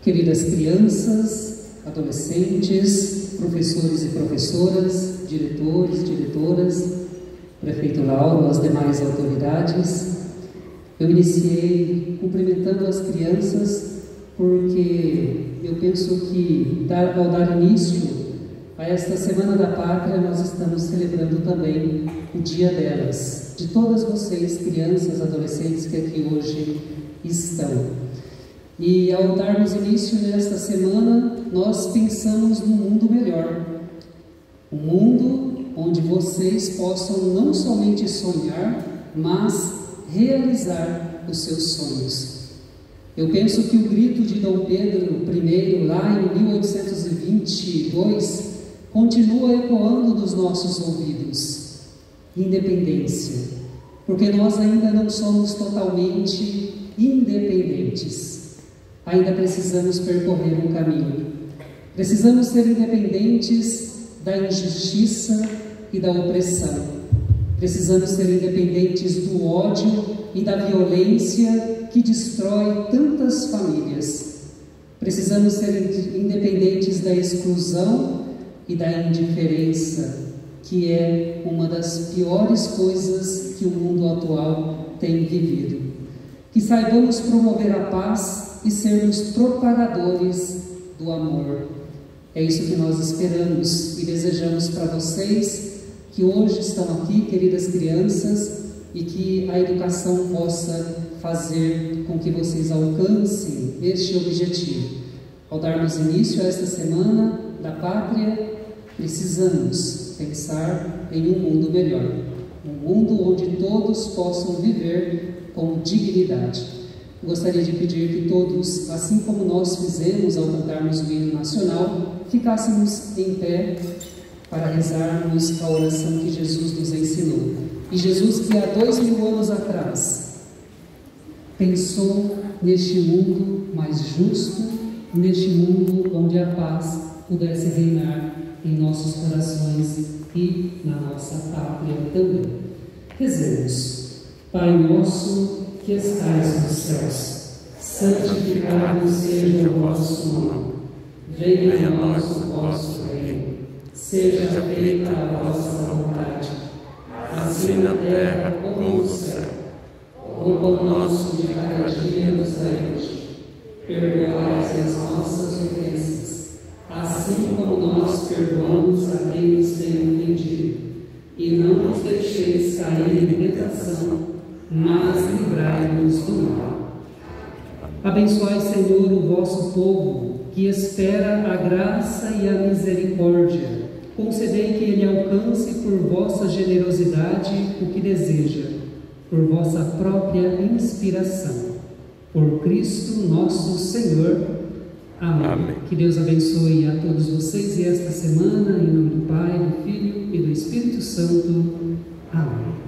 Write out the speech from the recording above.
queridas crianças, adolescentes, professores e professoras, diretores, diretoras, prefeito Lauro, as demais autoridades. Eu iniciei cumprimentando as crianças porque eu penso que ao dar início a esta Semana da Pátria, nós estamos celebrando também o dia delas, de todas vocês, crianças, adolescentes que aqui hoje estão. E ao darmos início nesta semana, nós pensamos num mundo melhor. Um mundo onde vocês possam não somente sonhar, mas realizar os seus sonhos. Eu penso que o grito de Dom Pedro I, lá em 1822, continua ecoando dos nossos ouvidos. Independência. Porque nós ainda não somos totalmente independentes. Ainda precisamos percorrer um caminho. Precisamos ser independentes da injustiça e da opressão. Precisamos ser independentes do ódio e da violência que destrói tantas famílias. Precisamos ser independentes da exclusão e da indiferença, que é uma das piores coisas que o mundo atual tem vivido. Que saibamos promover a paz e sermos propagadores do amor. É isso que nós esperamos e desejamos para vocês que hoje estão aqui, queridas crianças, e que a educação possa fazer com que vocês alcancem este objetivo. Ao darmos início a esta Semana da Pátria, precisamos pensar em um mundo melhor, um mundo onde todos possam viver com dignidade. Gostaria de pedir que todos, assim como nós fizemos ao cantarmos o hino nacional, ficássemos em pé para rezarmos a oração que Jesus nos ensinou. E Jesus, que há 2000 anos atrás pensou neste mundo mais justo, neste mundo onde a paz pudesse reinar em nossos corações e na nossa pátria também. Rezemos. Pai nosso que estais nos céus, santificado seja o vosso nome. Venha a nós o vosso reino. Seja feita a vossa vontade, assim na terra como no céu. O pão nosso de cada dia nos dai hoje. Perdoai as nossas ofensas, assim como nós perdoamos a quem nos tem ofendido. E não nos deixeis cair em tentação, mas livrai-nos do mal. Abençoai, Senhor, o vosso povo, que espera a graça e a misericórdia. Concedei que ele alcance por vossa generosidade o que deseja, por vossa própria inspiração. Por Cristo nosso Senhor. Amém. Amém. Que Deus abençoe a todos vocês e esta semana, em nome do Pai, do Filho e do Espírito Santo. Amém.